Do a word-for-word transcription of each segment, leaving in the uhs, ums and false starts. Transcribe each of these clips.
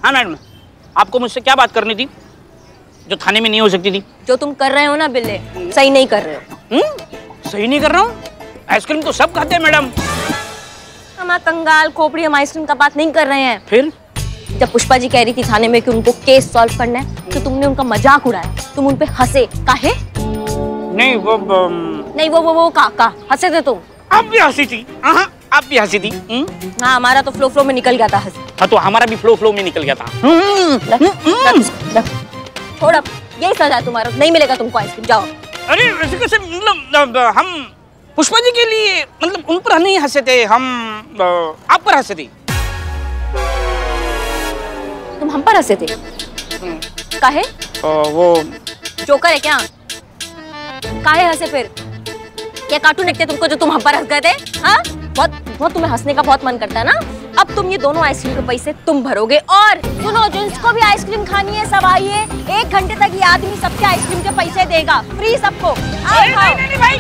हाँ मैडम, आपको मुझसे क्या बात करनी थी जो थाने में नहीं हो सकती थी? जो तुम कर रहे हो ना बिल्ले, सही नहीं कर रहे हो। हम्म? सही नहीं कर रहा हूँ? आइसक्रीम तो सब खाते हैं मैडम। हम कंगाल खोपड़ी हम आइसक्रीम का बात नहीं कर रहे हैं। फिर? जब पुष्पा जी कह रही थी थाने में कि उनको केस सॉल्व करना है तो तुमने उनका मजाक उड़ाया, तुम उन पे हंसे। काहे? नहीं वो बम... नहीं वो वो वो काका हंसे थे तुम। आप भी हंसी थी। हाँ आप भी हंसी थी। हाँ हमारा तो फ्लो फ्लो में निकल गया था हंसी। हाँ तो हमारा भी फ्लो फ्लो में निकल गया था। छोड़ अब, यही सजा है तुम्हारा, नहीं मिलेगा तुमको आइसक्रीम, जाओ। अरे वैसे कैसे, मतलब हम पुष्पा जी के लिए मतलब उन पर नहीं हंसे थे, हम आप पर हंसे थे। तुम हम पर हंसे थे? काहे? वो जोकर है क्या? काहे हंसे फिर? क्या कार्टून देखते तुमको जो तुम हम पर हंस गए थे? हाँ बहुत बहुत तुम्हें हंसने का बहुत मन करता है ना। अब तुम ये दोनों आइसक्रीम के पैसे तुम भरोगे। और सुनो, जिसको भी आइसक्रीम खानी है सब आइए, एक घंटे तक ये आदमी सबके आइसक्रीम के पैसे देगा, फ्री सबको। आओ खाओ। नहीं, नहीं, भाई।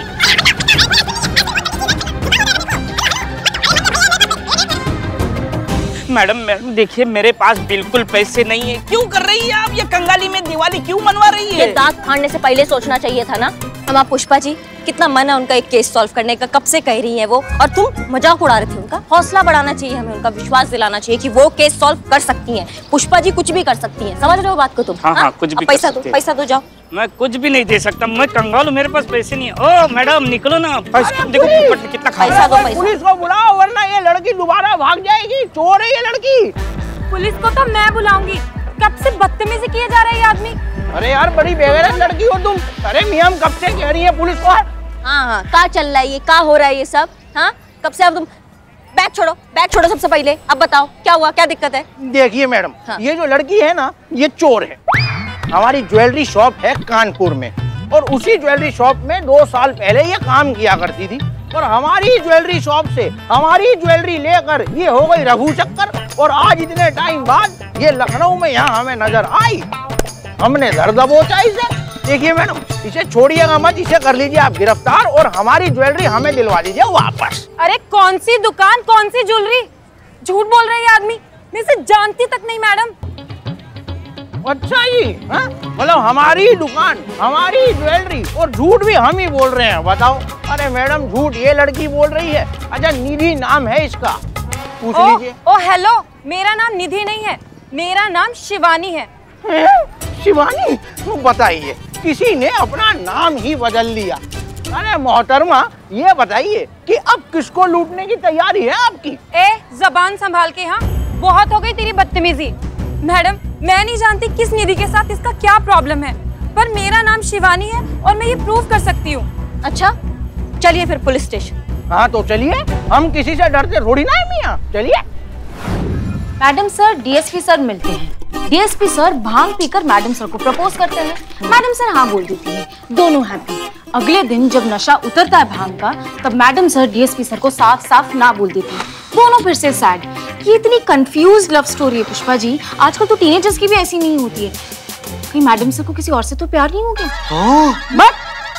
मैडम मैडम देखिए, मेरे पास बिल्कुल पैसे नहीं है। क्यों कर रही है आप ये कंगाली में दिवाली क्यों मनवा रही है? ये दांत फाड़ने से पहले सोचना चाहिए था ना। हम आप पुष्पा जी कितना मन है उनका एक केस सॉल्व करने का, कब से कह रही हैं वो, और तुम मजाक उड़ा रहे थे उनका। हौसला बढ़ाना चाहिए हमें, उनका विश्वास दिलाना चाहिए कि वो केस सॉल्व कर सकती हैं। पुष्पा जी कुछ भी कर सकती हैं, समझ रहे हो बात को तुम? हाँ, हाँ, कुछ भी पैसा दो, पैसा दो, जाओ। मैं कुछ भी नहीं दे सकता, मैं कंगाल हूँ, मेरे पास पैसे नहीं है। ओ मैडम निकलो ना, देखो कितना पैसा दो, पैसा। पुलिस को बुलाओ वरना ये लड़की दोबारा भाग जाएगी, चोर है ये लड़की। पुलिस को तो मैं बुलाऊंगी, कब से बदतमीजी किए जा रहा है ये आदमी। अरे यार बड़ी बेगैरत लड़की हो तुम। अरे मियां कब से कह रही है पुलिस को? हाँ हाँ क्या चल रहा है ये, क्या हो रहा है ये सब? हाँ कब से? अब तुम बैग छोड़ो, बैग छोड़ो सबसे पहले। अब बताओ क्या हुआ, क्या दिक्कत है? देखिए मैडम, हाँ। ये जो लड़की है ना ये चोर है। हमारी ज्वेलरी शॉप है कानपुर में, और उसी ज्वेलरी शॉप में दो साल पहले ये काम किया करती थी, और हमारी ज्वेलरी शॉप से हमारी ज्वेलरी लेकर ये हो गई रघु चक्कर, और आज इतने टाइम बाद ये लखनऊ में यहाँ हमें नजर आई। हमने दर दबोचा इसे। देखिए मैडम, इसे छोड़िएगा मत, इसे कर लीजिए आप गिरफ्तार, और हमारी ज्वेलरी हमें दिलवा दीजिए वापस। अरे कौन सी दुकान, कौन सी ज्वेलरी? झूठ बोल रही है आदमी, मैं इसे जानती तक नहीं मैडम। अच्छा जी, मतलब हमारी दुकान, हमारी ज्वेलरी, और झूठ भी हम ही बोल रहे हैं, बताओ। अरे मैडम झूठ ये लड़की बोल रही है। अच्छा निधि नाम है इसका, पूछ लीजिए। ओ हेलो, मेरा नाम निधि नहीं है, मेरा नाम शिवानी है। है? शिवानी? तो बताइए, किसी ने अपना नाम ही बदल लिया। अरे मोहतरमा ये बताइए कि अब किसको लूटने की तैयारी है आपकी? ए जबान संभाल के, हाँ बहुत हो गई तेरी बदतमीजी। मैडम मैं नहीं जानती किस निधि के साथ इसका क्या प्रॉब्लम है, पर मेरा नाम शिवानी है और मैं ये प्रूव कर सकती हूँ। अच्छा चलिए फिर पुलिस स्टेशन। हाँ तो चलिए, हम किसी से डरते थोड़ी ना है मियां, चलिए। मैडम सर डीएसपी सर मिलते हैं। डीएसपी सर भांग पीकर मैडम सर को प्रपोज करते हैं। मैडम सर हाँ बोल देती है, दोनों हैप्पी। अगले दिन जब नशा उतरता है भांग का, तब मैडम सर डीएसपी सर को साफ साफ ना बोल देती है। दोनों फिर से सैड। ये इतनी कंफ्यूज लव स्टोरी है पुष्पा जी, आजकल तो टीनेजर्स की भी ऐसी नहीं होती है। कहीं मैडम सर को किसी और से तो प्यार नहीं हो गया? बट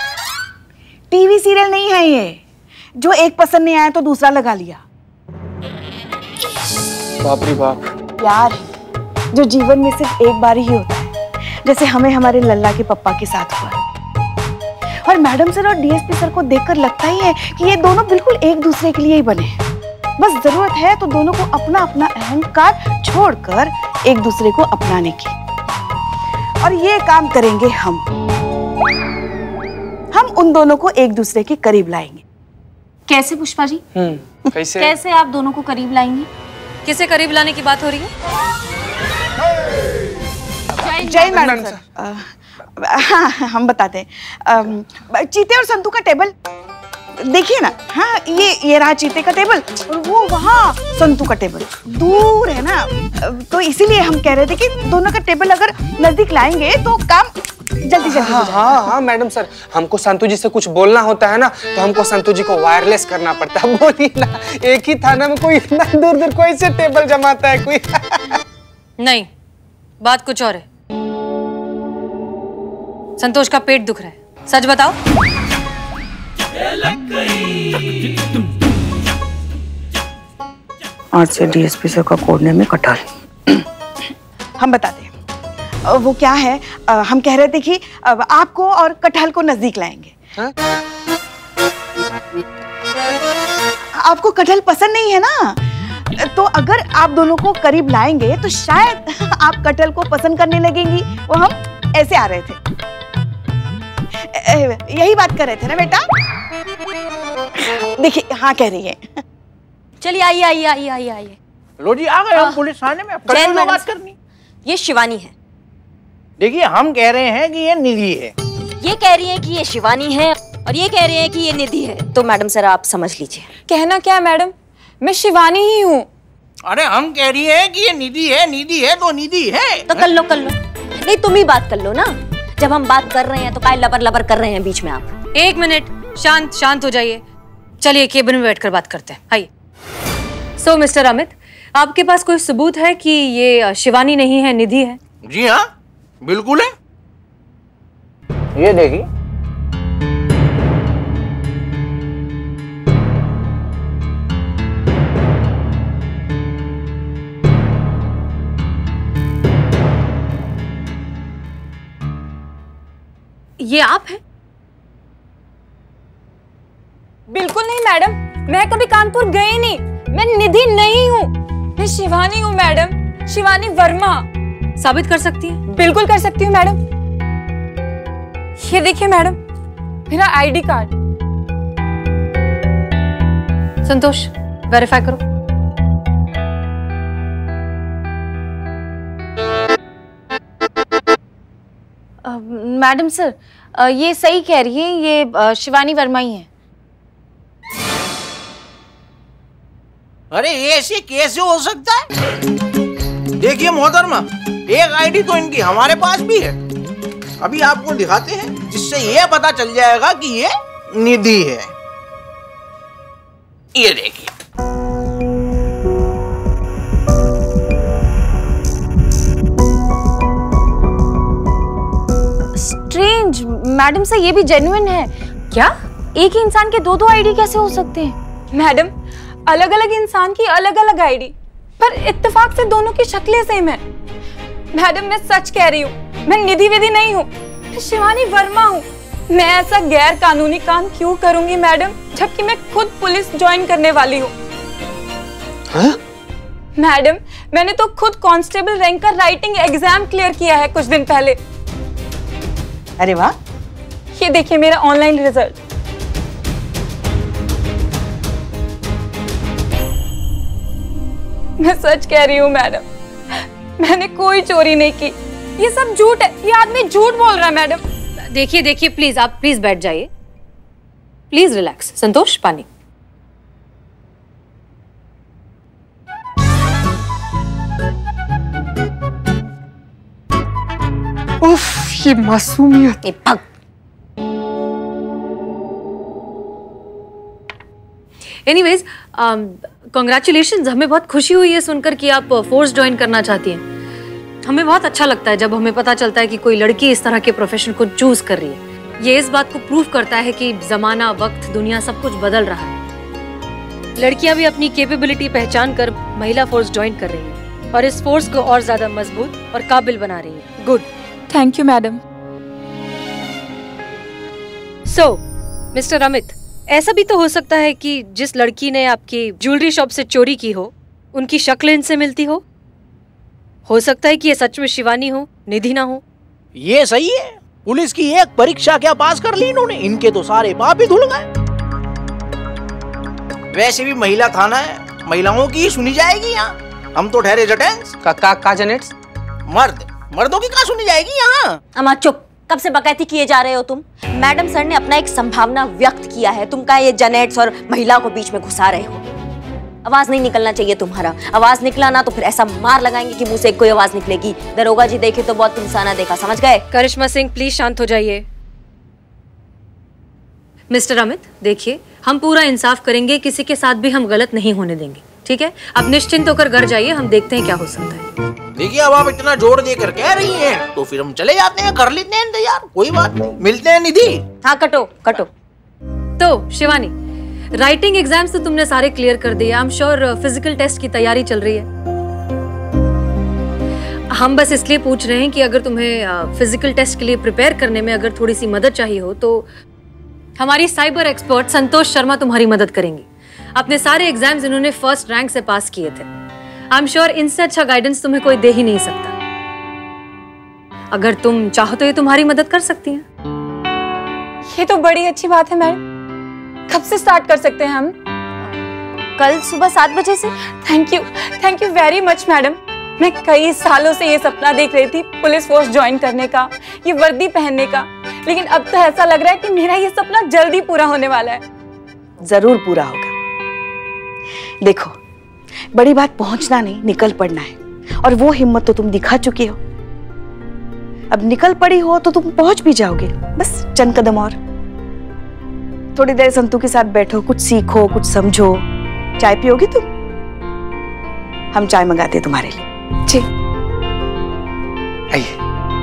टीवी सीरियल नहीं है ये, जो एक पसंद नहीं आया तो दूसरा लगा लिया। बाप रे बाप। प्यार जो जीवन में सिर्फ एक बार ही होता है, जैसे हमें हमारे लल्ला के पप्पा के साथ हुआ। और मैडम सर और डीएसपी सर को देखकर लगता ही है कि ये दोनों बिल्कुल एक दूसरे के लिए ही बने हैं। बस जरूरत है तो दोनों को अपना अपना अहंकार छोड़कर एक दूसरे को अपनाने की। और ये काम करेंगे हम हम उन दोनों को एक दूसरे के करीब लाएंगे। कैसे पुष्पा जी? हम्म कैसे? कैसे आप दोनों को करीब लाएंगी? किसे करीब लाने की बात हो रही है? जय मैडम सर। आ, हाँ हम बताते हैं। चीते और संतू का टेबल देखिए ना। हाँ ये ये रहा चीते का टेबल, और वो वहाँ संतू का टेबल दूर है ना, तो इसीलिए हम कह रहे थे कि दोनों का टेबल अगर नजदीक लाएंगे तो काम जल्दी जल्दी हो जाएगा। हाँ हाँ मैडम सर, हमको संतू जी से कुछ बोलना होता है ना, तो हमको संतू जी को वायरलेस करना पड़ता है। बोलिए ना, एक ही थाना में कोई इतना दूर दूर कोई से टेबल जमाता है कोई? नहीं, बात कुछ और है। संतोष का पेट दुख रहा है, सच बताओ। आज से डीएसपी सर का कोड नेम है कटहल। हम बताते हैं। अ, वो क्या है, अ, हम कह रहे थे कि अ, आपको और कटहल को नजदीक लाएंगे। हाँ? आपको कटहल पसंद नहीं है ना, तो अगर आप दोनों को करीब लाएंगे तो शायद आप कटहल को पसंद करने लगेंगी। वो हम ऐसे आ रहे थे, यही बात कर रहे थे ना बेटा? देखिए हाँ कह रही है। चलिए आइए आइए आइए आइए आइए। लो जी आ गए हम पुलिस थाने में। कटहल में बात करनी। ये शिवानी है। देखिए हम कह रहे हैं कि ये निधि है। ये कह रही है कि ये शिवानी है और ये कह रहे हैं कि ये निधि है। तो मैडम सर आप समझ लीजिए। कहना क्या है मैडम, मैं शिवानी ही हूँ। अरे हम कह रही हैं कि ये निधि है, निधि है तो निधि है। तो कर लो कर लो। नहीं तुम ही बात कर लो ना, जब हम बात कर रहे हैं तो काय लबर लबर कर रहे हैं बीच में आप। एक मिनट, शांत शांत हो जाइए। चलिए केबिन में बैठकर बात करते हैं। आइए। सो मिस्टर अमित, आपके पास कोई सबूत है कि ये शिवानी नहीं है, निधि है? जी हाँ बिल्कुल है। ये देखिए। ये आप हैं? बिल्कुल नहीं मैडम, मैं कभी कानपुर गई नहीं। मैं निधि नहीं हूँ, मैं शिवानी हूँ मैडम, शिवानी वर्मा। साबित कर सकती हैं? बिल्कुल कर सकती हूँ मैडम। ये देखिए मैडम, मेरा आईडी कार्ड। संतोष वेरीफाई करो। मैडम सर, ये सही कह रही है, ये शिवानी वर्मा ही है। अरे ये ऐसे कैसे हो सकता है? देखिए मोहतरमा, एक आईडी तो इनकी हमारे पास भी है। अभी आपको दिखाते हैं, जिससे ये पता चल जाएगा कि ये निधि है। ये देखिए। स्ट्रेंज, मैडम से ये भी जेन्युइन है क्या? एक ही इंसान के दो दो आईडी कैसे हो सकते हैं? मैडम अलग अलग इंसान की अलग अलग आईडी, पर इत्तेफाक से दोनों की शक्लें सेम है। मैडम मैं सच कह रही हूँ, मैं निधि विधि नहीं हूँ, मैं शिवानी वर्मा हूँ। मैं ऐसा गैर कानूनी काम क्यों करूंगी मैडम, जबकि मैं खुद पुलिस ज्वाइन करने वाली हूँ। मैडम मैंने तो खुद कांस्टेबल रैंक का राइटिंग एग्जाम क्लियर किया है कुछ दिन पहले। अरे वाह। ये देखिए मेरा ऑनलाइन रिजल्ट। मैं सच कह रही हूँ मैडम, मैंने कोई चोरी नहीं की। ये सब झूठ है, ये आदमी झूठ बोल रहा है मैडम। देखिए देखिए प्लीज, आप प्लीज बैठ जाइए। Please relax. संतोष पानी। उफ, ये मासूमियत। ए, भग। एनीवेज, कॉन्ग्रेचुलेशंस, हमें बहुत खुशी हुई है सुनकर कि आप फोर्स ज्वाइन करना चाहती हैं। हमें बहुत अच्छा लगता है जब हमें पता चलता है कि कोई लड़की इस तरह के प्रोफेशन को चूज कर रही है। ये इस बात को प्रूव करता है कि जमाना, वक्त, दुनिया सब कुछ बदल रहा है। लड़कियां भी अपनी कैपेबिलिटी पहचान कर महिला फोर्स ज्वाइन कर रही हैं और इस फोर्स को और ज्यादा मजबूत और काबिल बना रही हैं। Good. Thank you madam. So mister Amit, ऐसा भी तो हो सकता है कि जिस लड़की ने आपकी ज्वेलरी शॉप से चोरी की हो, उनकी शक्ल इनसे मिलती हो। हो सकता है कि ये सच में शिवानी हो, निधि ना हो। ये सही है। पुलिस की एक परीक्षा क्या पास कर ली इन्होंने, इनके तो सारे पाप ही धुल गए। वैसे भी महिला थाना है, महिलाओं की सुनी जाएगी यहाँ। हम तो ठहरे जटेंस। का का का जनेट्स? मर्द, मर्दों की कहाँ सुनी जाएगी यहाँ? अम्मा चुप, कब से बकैती किए जा रहे हो तुम? मैडम सर ने अपना एक संभावना व्यक्त किया है, तुम का ये जनेट्स और महिला को बीच में घुसा रहे हो। आवाज नहीं निकलना चाहिए तुम्हारा। आवाज निकला ना तो फिर ऐसा मार लगाएंगे कि मुंह से कोई आवाज निकलेगी। दरोगा जी देखे तो बहुत इंसाना देखा, समझ गए? करिश्मा सिंह प्लीज शांत हो जाइए। मिस्टर अमित देखिए, हम पूरा इंसाफ करेंगे, किसी के साथ भी हम गलत नहीं होने देंगे, ठीक है? अब निश्चिंत होकर घर जाइए, हम देखते हैं क्या हो सकता है। देखिए अब आप इतना जोर देकर कह रही हैं, तो फिर हम चले जाते हैं, कर लेते हैं इंतजार, कोई बात नहीं। मिलते हैं निधि। हाँ कटो कटो। तो शिवानी, राइटिंग एग्जाम्स तो तुमने सारे क्लियर कर दिए। I am sure physical test की तैयारी चल रही है। हम बस इसलिए पूछ रहे हैं कि अगर तुम्हें फिजिकल टेस्ट के लिए प्रिपेयर करने में अगर थोड़ी सी मदद चाहिए हो तो हमारी साइबर एक्सपर्ट संतोष शर्मा तुम्हारी मदद करेंगी। अपने सारे एग्जाम्स इन्होंने फर्स्ट रैंक से पास किए थे। आई एम श्योर इनसे अच्छा गाइडेंस तुम्हें कोई दे ही नहीं सकता। अगर तुम चाहो तो ये तुम्हारी मदद कर सकती हैं। ये तो बड़ी अच्छी बात है मैडम। कब से स्टार्ट कर सकते हैं हम? कल सुबह सात बजे से। Thank you, thank you very much madam. मैं कई सालों से ये सपना देख रही थी पुलिस फोर्स ज्वाइन करने का, ये वर्दी पहनने का, लेकिन अब तो ऐसा लग रहा है कि मेरा ये सपना जल्दी पूरा होने वाला है। जरूर पूरा होगा। देखो, बड़ी बात पहुंचना नहीं, निकल पड़ना है, और वो हिम्मत तो तुम दिखा चुके हो। अब निकल पड़ी हो तो तुम पहुंच भी जाओगे। बस चंद कदम और। थोड़ी देर संतू के साथ बैठो, कुछ सीखो, कुछ समझो। चाय पियोगी तुम? हम चाय मंगाते हैं तुम्हारे लिए। जी आइए।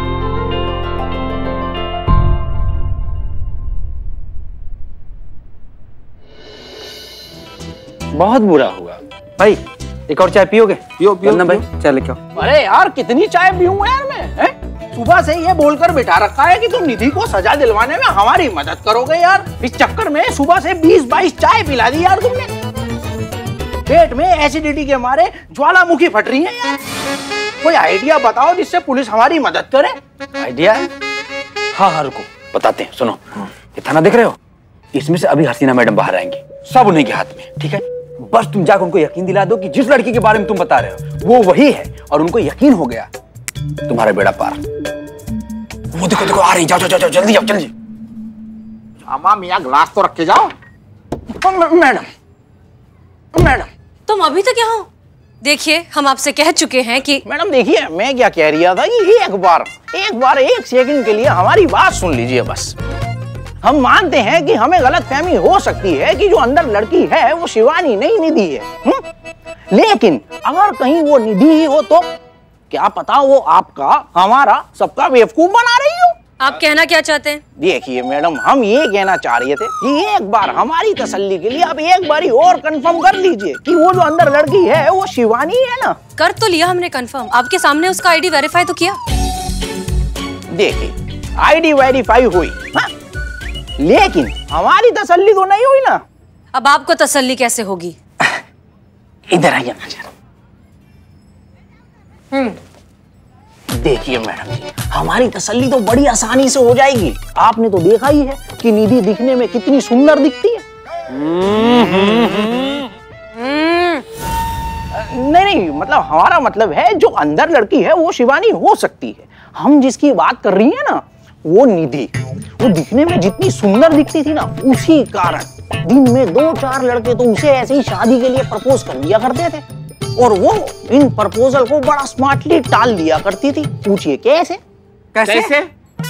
बहुत बुरा हुआ भाई। एक और चाय पियोगे? पियो पियो ना भाई, चाय लेके आओ। अरे यार, कितनी चाय पीऊं यार मैं, हैं? सुबह से ये बोलकर बिठा रखा है कि तुम निधि को सजा दिलवाने में हमारी मदद करोगे यार। इस चक्कर में सुबह से बीस बाईस चाय पिला दी यार तुमने। पेट में एसिडिटी के मारे ज्वालामुखी फट रही है यार। कोई आइडिया बताओ जिससे पुलिस हमारी मदद करे। आइडिया है? हाँ हाँ रुको बताते हैं। सुनो, ये थाना देख रहे हो? इसमें से अभी हसीना मैडम बाहर आएंगी, सब उन्हीं के हाथ में, ठीक है? बस तुम जाकर उनको यकीन दिला दो कि जिस लड़की के बारे में तुम बता रहे हो वो वही है, और उनको यकीन हो गया, तुम्हारा बेड़ा पार। वो देखो देखो आ रही, जाओ जाओ जाओ, जल्दी जाओ जल्दी। अम्मा मियाँ ग्लास तो रख के जाओ। मैडम मैडम तुम अभी तक यहाँ हो? देखिए, हम आपसे कह चुके हैं कि मैडम देखिए, मैं क्या कह रहा था कि एक बार एक बार एक सेकंड के लिए हमारी बात सुन लीजिए बस। हम मानते हैं कि हमें गलतफहमी हो सकती है कि जो अंदर लड़की है वो शिवानी नहीं, निधि है, हुँ? लेकिन अगर कहीं वो निधि ही हो तो क्या पता वो आपका, हमारा, सबका बेवकूफ बना रही हो। आप कहना क्या चाहते हैं? देखिए मैडम, हम ये कहना चाह रहे थे कि एक बार हमारी तसल्ली के लिए आप एक बारी और कंफर्म कर लीजिए कि वो जो अंदर लड़की है वो शिवानी है ना। कर तो लिया हमने कंफर्म, आपके सामने उसका आईडी वेरीफाई तो किया। देखिए, आईडी वेरीफाई हुई, हाँ? लेकिन हमारी तसल्ली तो नहीं हुई ना। अब आपको तसल्ली कैसे होगी? इधर आइए ना जरा। हम्म देखिए मैडम जी, हमारी तसल्ली तो बड़ी आसानी से हो जाएगी। आपने तो देखा ही है कि निधि दिखने में कितनी सुंदर दिखती है। नहीं नहीं, मतलब हमारा मतलब है जो अंदर लड़की है वो शिवानी हो सकती है। हम जिसकी बात कर रही है ना वो निधि, वो दिखने में जितनी सुंदर दिखती थी ना, उसी कारण दिन में दो चार लड़के तो उसे ऐसे ही शादी के लिए प्रपोज कर दिया करते थे, और वो इन प्रपोजल को बड़ा स्मार्टली टाल दिया करती थी। पूछिए कैसे? कैसे? कैसे?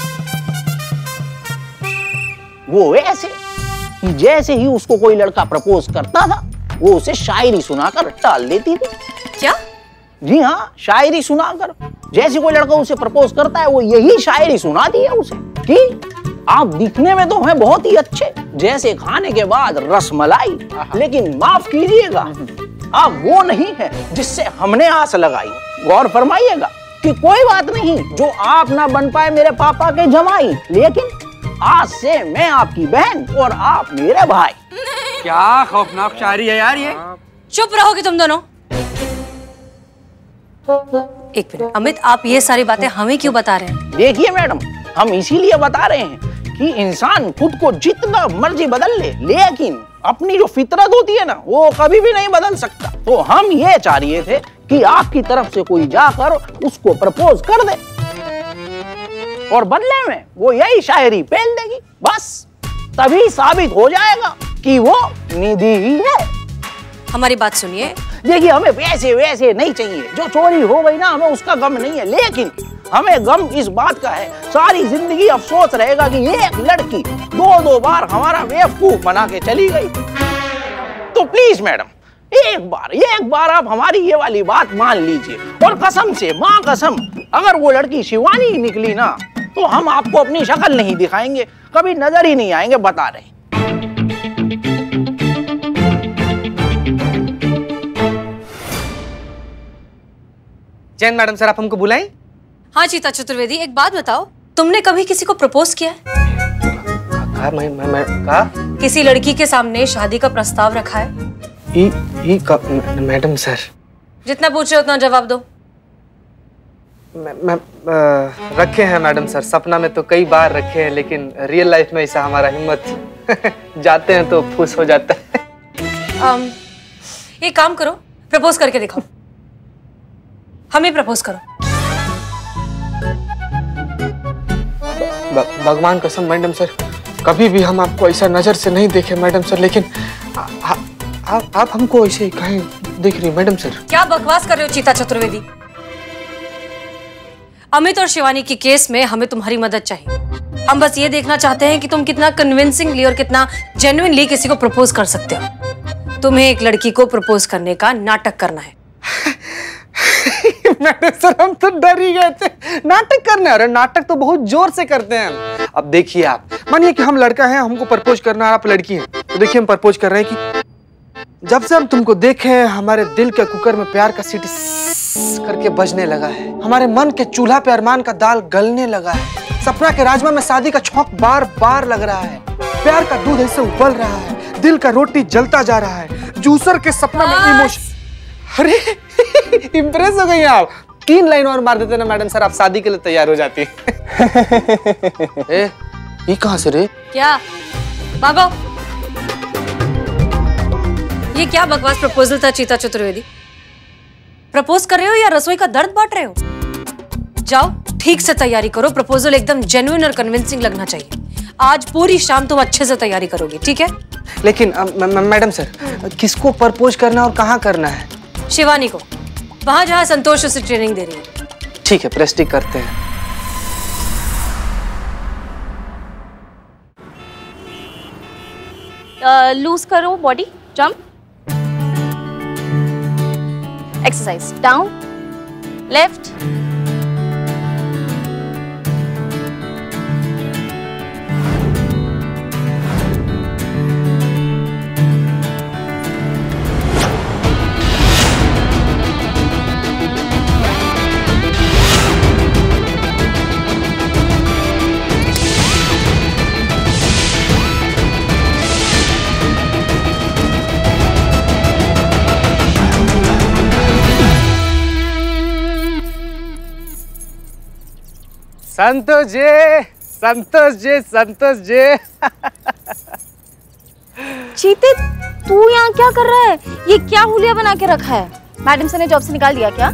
वो ऐसे कि जैसे ही उसको कोई लड़का प्रपोज करता था वो उसे शायरी सुनाकर टाल देती थी। क्या? जी हाँ, शायरी सुनाकर। जैसे कोई लड़का उसे प्रपोज करता है वो यही शायरी सुनाती है उसे कि आप दिखने में तो हैं बहुत ही अच्छे, जैसे खाने के बाद रसमलाई, लेकिन माफ कीजिएगा आप वो नहीं है जिससे हमने आस लगाई। गौर फरमाइएगा कि कोई बात नहीं जो आप ना बन पाए मेरे पापा के जमाई, लेकिन आज से मैं आपकी बहन और आप मेरे भाई। क्या खौफनाक शायरी है यार ये। चुप रहोगे तुम दोनों। एक मिनट अमित, आप ये सारी बातें हमें क्यों बता रहे हैं? देखिए मैडम, हम इसीलिए बता रहे हैं कि इंसान खुद को जितना मर्जी बदल ले, लेकिन अपनी जो फितरत होती है ना वो कभी भी नहीं बदल सकता। तो हम ये चाह रहे थे कि आपकी तरफ से कोई जाकर उसको प्रपोज कर दे और बदले में वो यही शायरी पहन देगी, बस तभी साबित हो जाएगा कि वो निधि ही है। हमारी बात सुनिए। देखिए, हमें पैसे वैसे नहीं चाहिए, जो चोरी हो गई ना हमें उसका गम नहीं है, लेकिन हमें गम इस बात का है सारी जिंदगी अफसोस रहेगा कि एक लड़की दो दो बार हमारा बेवकूफ बना के चली गई। तो प्लीज मैडम, एक बार एक बार आप हमारी ये वाली बात मान लीजिए, और कसम से, माँ कसम, अगर वो लड़की शिवानी निकली ना तो हम आपको अपनी शक्ल नहीं दिखाएंगे, कभी नजर ही नहीं आएंगे, बता रहे। जैन मैडम सर, आप हमको बुलाएं? हाँ चीता चतुर्वेदी, एक बात बताओ, तुमने कभी किसी को प्रपोज किया है? कहा, मैं, मैं, मैं, कहा? किसी लड़की के सामने शादी का प्रस्ताव रखा है? ई, ई, का, मैडम सर। जितना पूछ रहे उतना जवाब दो। मैं, मैं, आ, रखे हैं मैडम सर, सपना में तो कई बार रखे हैं, लेकिन रियल लाइफ में ऐसा हमारा हिम्मत जाते हैं तो फुस हो जाता है। um, एक काम करो, प्रपोज करके दिखाओ, हमें प्रपोज करो। भगवान कसम मैडम सर, कभी भी हम आपको ऐसा नजर से नहीं देखे मैडम सर, लेकिन आ, आ, आ, आप हमको ऐसे कहीं दिख रही मैडम सर। क्या बकवास कर रहे हो चीता चतुर्वेदी? अमित और शिवानी की केस में हमें तुम्हारी मदद चाहिए। हम बस ये देखना चाहते हैं कि तुम कितना कन्विंसिंगली और कितना जेन्युइनली किसी को प्रपोज कर सकते हो। तुम्हें एक लड़की को प्रपोज करने का नाटक करना है। मैडम सर, हम तो डर ही गए थे। नाटक करने? अरे नाटक तो बहुत जोर से करते हैं हम। अब देखिए, आप मानिए कि हम लड़का हैं, हमको प्रपोज करना है, आप लड़की हैं, तो देखिए हम प्रपोज कर रहे हैं कि जब से हम तुमको देखे हैं, हमारे दिल के कुकर में प्यार का सीटी करके बजने लगा है, हमारे मन के चूल्हा पे अरमान का दाल गलने लगा है, सपना के राजमा में शादी का छौंक बार बार लग रहा है, प्यार का दूध ऐसे उबल रहा है, दिल का रोटी जलता जा रहा है, जूसर के सपना में इमोशन। अरे इम्प्रेस हो गई आप। तीन लाइन और मार देते ना मैडम सर, आप शादी के लिए तैयार हो जाती। ए, ये कहाँ से रे? क्या भागो? ये क्या बकवास प्रपोजल था चीता चतुर्वेदी? प्रपोज कर रहे हो या रसोई का दर्द बांट रहे हो? जाओ ठीक से तैयारी करो, प्रपोजल एकदम जेन्युइन और कन्विंसिंग लगना चाहिए। आज पूरी शाम तुम अच्छे से तैयारी करोगे, ठीक है? लेकिन मैडम सर, किसको प्रपोज करना और कहाँ करना है? शिवानी को, वहां जहां संतोष उसे ट्रेनिंग दे रही है। ठीक है, प्रेस्टिक करते हैं। लूज करो body, jump, exercise, down, left, Santosh ji, Santosh ji, Santosh ji. चीते, तू यहाँ क्या कर रहा है? ये क्या हुलिया बना के रखा है? मैडम सर ने जॉब से निकाल दिया क्या?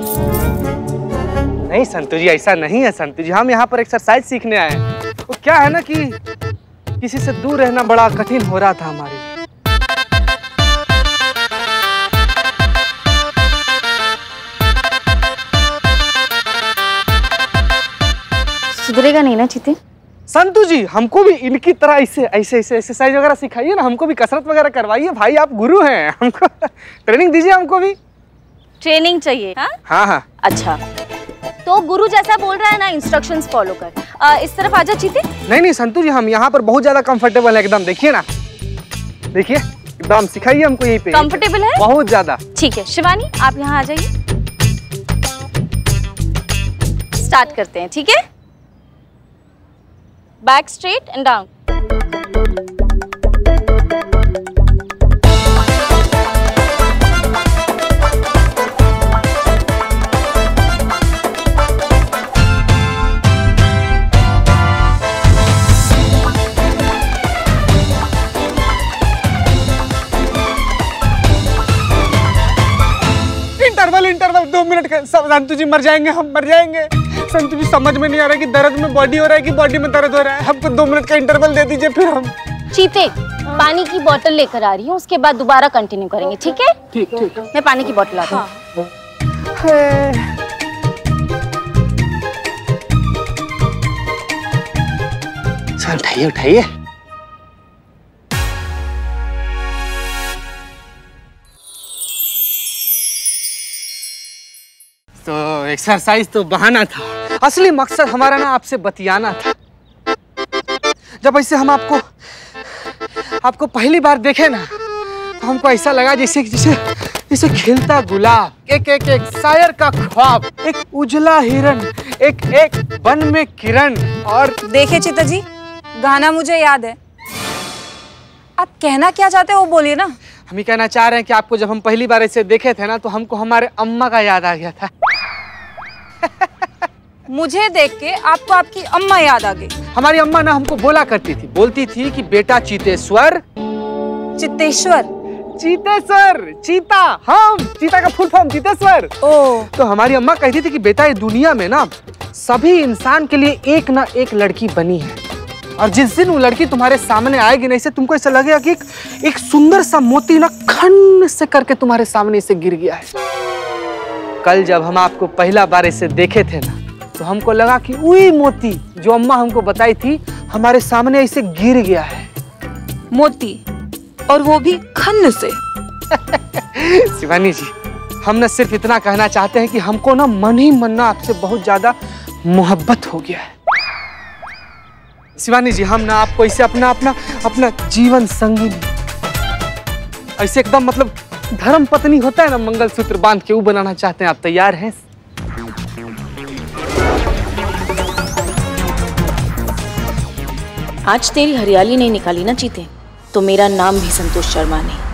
नहीं संतोष जी, ऐसा नहीं है संतोष जी, हम यहाँ पर एक्सरसाइज सीखने आए हैं। वो क्या है ना कि किसी से दूर रहना बड़ा कठिन हो रहा था हमारे लिए। सुधरेगा नहीं ना चीते? संतु जी, हमको भी इनकी तरह ऐसे ऐसे ऐसे एक्सरसाइज वगैरह सिखाइए ना, हमको भी कसरत वगैरह करवाइए। भाई आप गुरु हैं, हमको ट्रेनिंग दीजिए। हमको भी ट्रेनिंग चाहिए? हाँ हाँ हाँ। अच्छा, तो गुरु जैसा बोल रहा है ना, इंस्ट्रक्शंस फॉलो कर। आ, इस तरफ आजा चीते। नहीं नहीं संतु जी, हम यहाँ पर बहुत ज्यादा कंफर्टेबल है एकदम। देखिए ना, देखिए एकदम सिखाइए हमको यहीं पे। कंफर्टेबल है? बहुत ज्यादा। ठीक है शिवानी, आप यहाँ आ जाइए, स्टार्ट करते हैं। ठीक है, back straight and down. Interval interval दो मिनट का। संतु जी मर जाएंगे, हम मर जाएंगे। संतु जी समझ में नहीं आ रहा कि दर्द में बॉडी हो रहा है कि बॉडी में दर्द हो रहा है। हमको दो मिनट का इंटरवल दे दीजिए, फिर हम। चीते, पानी की बोतल लेकर आ रही हूँ, उसके बाद दोबारा कंटिन्यू करेंगे। ठीक है? ठीक ठीक। मैं पानी की बोतल लाती हूँ। चल उठाइए उठाइए। तो एक्सरसाइज तो बहाना था, असली मकसद हमारा ना आपसे बतियाना था। जब ऐसे हम आपको आपको पहली बार देखे ना, तो हमको ऐसा लगा जैसे जैसे जैसे खिलता गुलाब, एक एक एक शायर का ख्वाब, एक उजला हिरन, एक एक वन में किरण। और देखिए चीता जी, गाना मुझे याद है, आप कहना क्या चाहते हो वो बोलिए ना। हम ही कहना चाह रहे हैं कि आपको जब हम पहली बार ऐसे देखे थे ना तो हमको हमारे अम्मा का याद आ गया था। मुझे देख के आपको आपकी अम्मा याद आ गई। हमारी अम्मा ना हमको बोला करती थी, बोलती थी कि बेटा चीतेश्वर। चित्तेश्वर? चीतेश्वर, चीता, हम चीता का फुल फॉर्म चीतेश्वर। ओ। तो हमारी अम्मा कहती थी कि बेटा ये दुनिया में ना सभी इंसान के लिए एक ना एक लड़की बनी है, और जिस दिन वो लड़की तुम्हारे सामने आएगी ना, इसे तुमको ऐसा लगेगा कि एक, एक सुंदर सा मोती ना खन से करके तुम्हारे सामने इसे गिर गया है। कल जब हम आपको पहला बार इसे देखे थे ना तो हमको लगा कि वही मोती जो अम्मा हमको बताई थी हमारे सामने इसे गिर गया है। मोती, और वो भी खन से। शिवानी जी, हम ना सिर्फ इतना कहना चाहते हैं कि हमको ना मन ही मन ना आपसे बहुत ज्यादा मोहब्बत हो गया है। शिवानी जी, हम ना आपको इसे अपना अपना अपना जीवन संगी, ऐसे एकदम मतलब धर्म पत्नी होता है ना, मंगलसूत्र बांध के वो बनाना चाहते हैं। आप तैयार हैं? आज तेरी हरियाली नहीं निकाली ना चीते, तो मेरा नाम भी संतोष शर्मा नहीं।